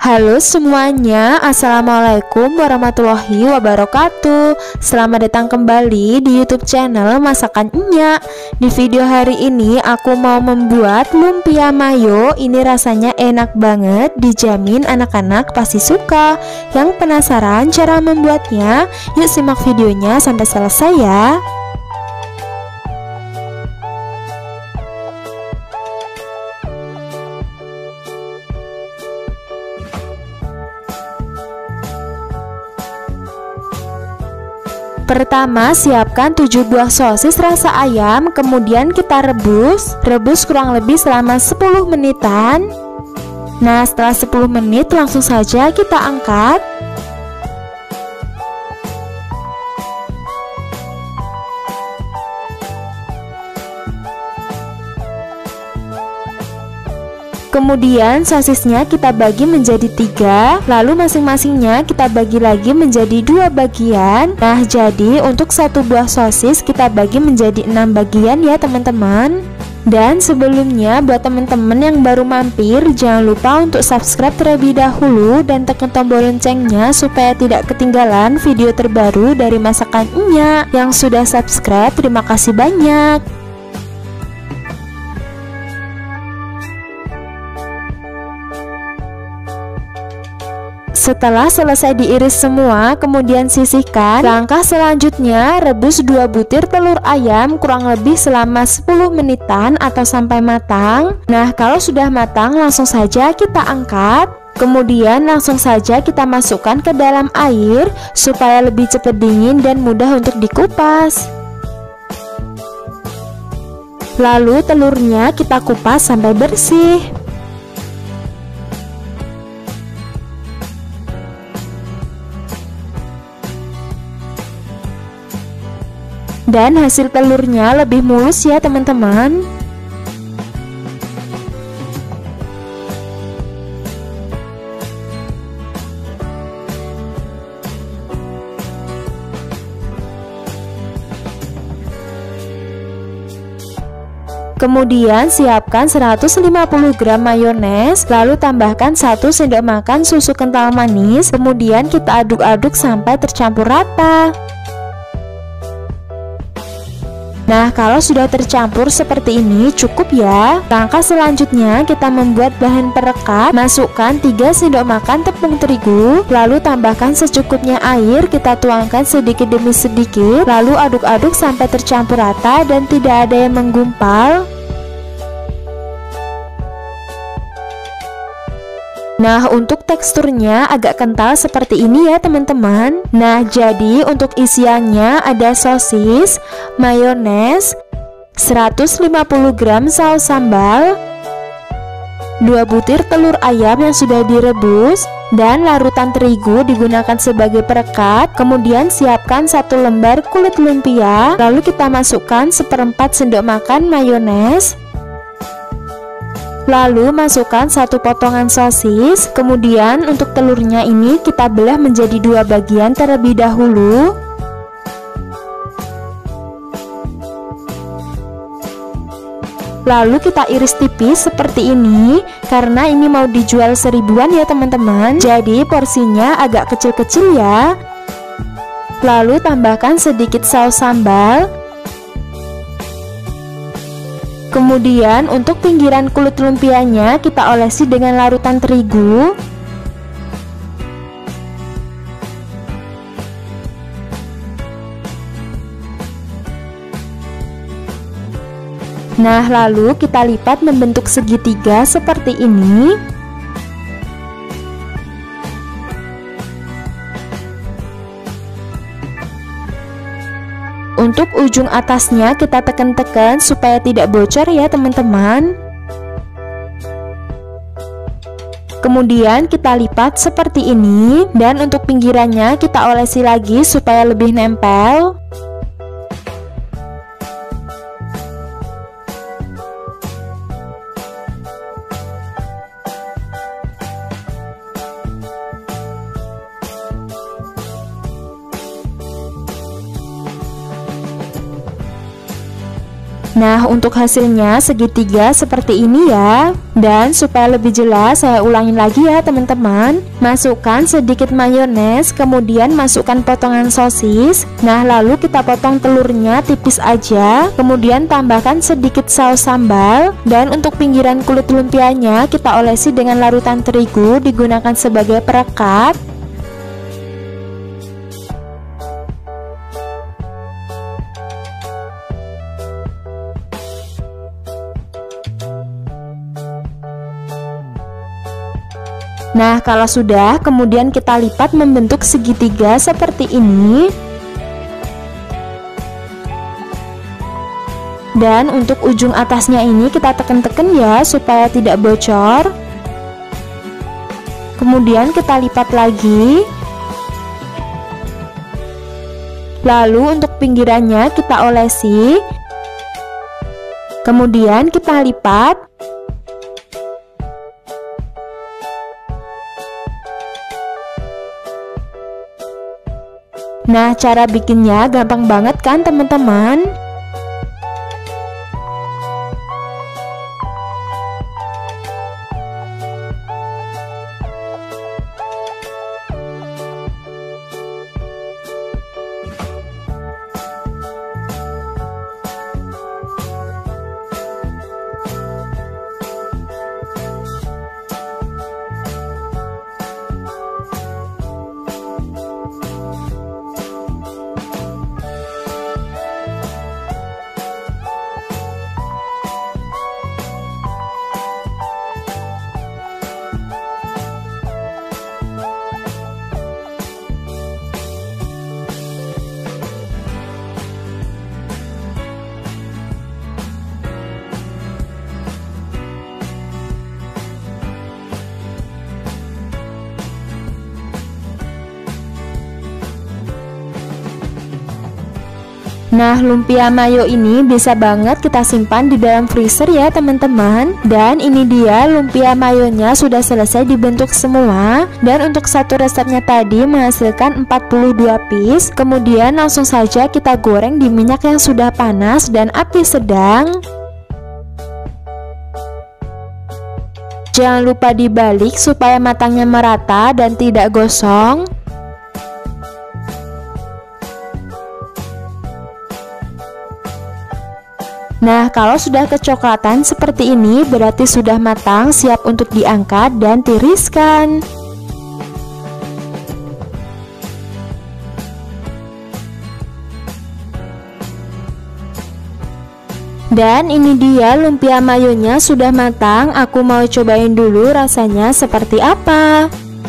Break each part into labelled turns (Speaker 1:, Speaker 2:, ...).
Speaker 1: Halo semuanya, Assalamualaikum warahmatullahi wabarakatuh. Selamat datang kembali di YouTube channel Masakan Enya. Di video hari ini aku mau membuat lumpia mayo. Ini rasanya enak banget, dijamin anak-anak pasti suka. Yang penasaran cara membuatnya? Yuk simak videonya sampai selesai ya. Pertama, siapkan 7 buah sosis rasa ayam, kemudian kita rebus kurang lebih selama 10 menitan. Nah, setelah 10 menit langsung saja kita angkat. Kemudian sosisnya kita bagi menjadi 3, lalu masing-masingnya kita bagi lagi menjadi 2 bagian. Nah, jadi untuk satu buah sosis kita bagi menjadi 6 bagian ya teman-teman. Dan sebelumnya buat teman-teman yang baru mampir, jangan lupa untuk subscribe terlebih dahulu dan tekan tombol loncengnya supaya tidak ketinggalan video terbaru dari Masakan Enya. Yang sudah subscribe, terima kasih banyak. Setelah selesai diiris semua, kemudian sisihkan. Langkah selanjutnya, rebus 2 butir telur ayam kurang lebih selama 10 menitan atau sampai matang. Nah, kalau sudah matang langsung saja kita angkat. Kemudian langsung saja kita masukkan ke dalam air supaya lebih cepat dingin dan mudah untuk dikupas. Lalu telurnya kita kupas sampai bersih. Dan hasil telurnya lebih mulus ya teman-teman. Kemudian siapkan 150 gram mayones, lalu tambahkan 1 sendok makan susu kental manis. Kemudian kita aduk-aduk sampai tercampur rata. Nah, kalau sudah tercampur seperti ini cukup ya. Langkah selanjutnya kita membuat bahan perekat. Masukkan 3 sendok makan tepung terigu, lalu tambahkan secukupnya air, kita tuangkan sedikit demi sedikit, lalu aduk-aduk sampai tercampur rata dan tidak ada yang menggumpal. Nah, untuk teksturnya agak kental seperti ini ya teman-teman. Nah, jadi untuk isiannya ada sosis, mayones, 150 gram saus sambal, 2 butir telur ayam yang sudah direbus, dan larutan terigu digunakan sebagai perekat. Kemudian siapkan 1 lembar kulit lumpia, lalu kita masukkan 1/4 sendok makan mayones. Lalu masukkan 1 potongan sosis. Kemudian untuk telurnya ini kita belah menjadi 2 bagian terlebih dahulu. Lalu kita iris tipis seperti ini, karena ini mau dijual 1000-an ya teman-teman. Jadi porsinya agak kecil-kecil ya. Lalu tambahkan sedikit saus sambal. Kemudian untuk pinggiran kulit lumpianya kita olesi dengan larutan terigu. Nah, lalu kita lipat membentuk segitiga seperti ini. Untuk ujung atasnya kita tekan-tekan supaya tidak bocor ya teman-teman. Kemudian kita lipat seperti ini, dan untuk pinggirannya kita olesi lagi supaya lebih nempel. Nah, untuk hasilnya segitiga seperti ini ya. Dan supaya lebih jelas saya ulangin lagi ya teman-teman. Masukkan sedikit mayones, kemudian masukkan potongan sosis. Nah, lalu kita potong telurnya tipis aja. Kemudian tambahkan sedikit saus sambal. Dan untuk pinggiran kulit lumpianya kita olesi dengan larutan terigu digunakan sebagai perekat. Nah, kalau sudah, kemudian kita lipat membentuk segitiga seperti ini. Dan untuk ujung atasnya ini kita tekan-tekan ya supaya tidak bocor. Kemudian kita lipat lagi. Lalu untuk pinggirannya kita olesi. Kemudian kita lipat. Nah, cara bikinnya gampang banget kan teman-teman? Nah, lumpia mayo ini bisa banget kita simpan di dalam freezer ya teman-teman. Dan ini dia lumpia mayonya sudah selesai dibentuk semua. Dan untuk satu resepnya tadi menghasilkan 42 piece. Kemudian langsung saja kita goreng di minyak yang sudah panas dan api sedang. Jangan lupa dibalik supaya matangnya merata dan tidak gosong. Nah, kalau sudah kecoklatan seperti ini berarti sudah matang, siap untuk diangkat dan tiriskan. Dan ini dia lumpia mayonya sudah matang. Aku mau cobain dulu rasanya seperti apa.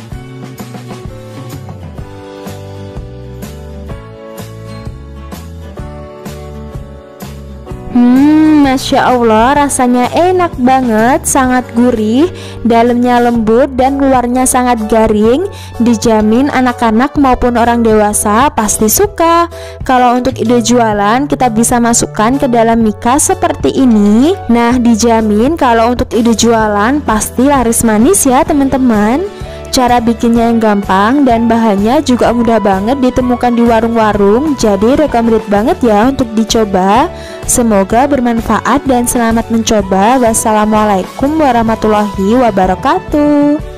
Speaker 1: Masya Allah, rasanya enak banget, sangat gurih, dalamnya lembut dan luarnya sangat garing. Dijamin anak-anak maupun orang dewasa pasti suka. Kalau untuk ide jualan kita bisa masukkan ke dalam mika seperti ini. Nah, dijamin kalau untuk ide jualan pasti laris manis ya teman-teman. Cara bikinnya yang gampang dan bahannya juga mudah banget ditemukan di warung-warung. Jadi recommended banget ya untuk dicoba. Semoga bermanfaat dan selamat mencoba. Wassalamualaikum warahmatullahi wabarakatuh.